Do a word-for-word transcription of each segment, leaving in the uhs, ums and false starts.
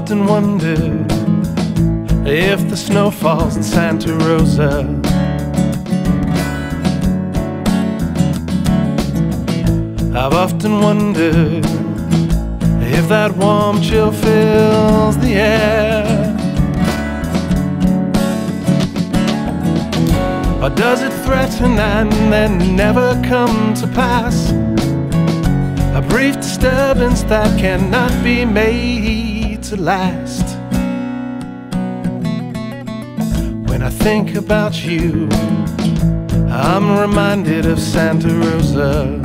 often wondered if the snow falls in Santa Rosa. I've often wondered if that warm chill fills the air, or does it threaten and then never come to pass? A brief disturbance that cannot be made to last. When I think about you, I'm reminded of Santa Rosa,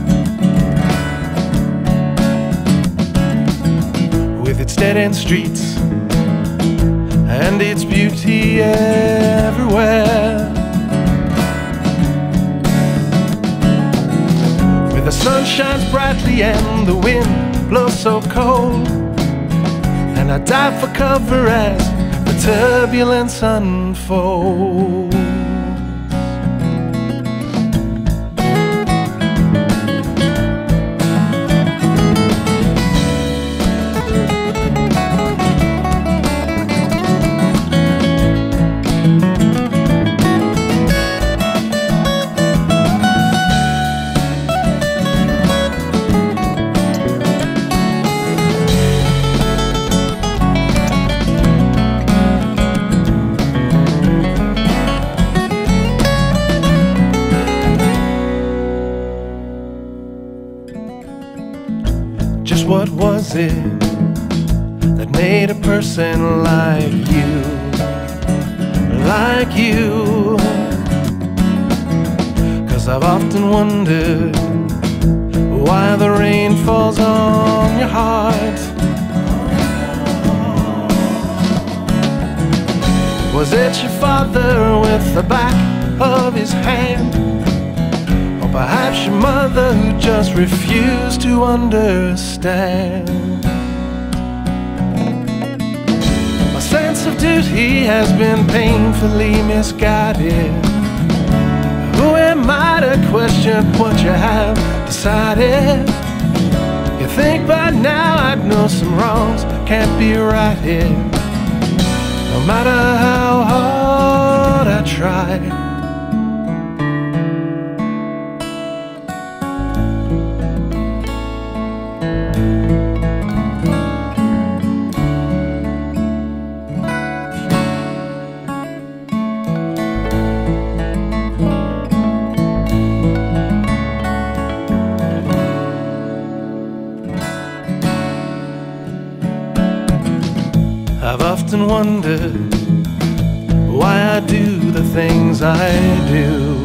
with its dead-end streets and its beauty everywhere. The sun shines brightly and the wind blows so cold, and I dive for cover as the turbulence unfolds. Just what was it that made a person like you, like you? 'Cause I've often wondered why the rain falls on your heart. Was it your father with the back of his hand? Perhaps your mother who just refused to understand? My sense of duty has been painfully misguided. Who am I to question what you have decided? You think by now I'd know some wrongs can't be righted, no matter how hard I try. I've often wondered why I do the things I do.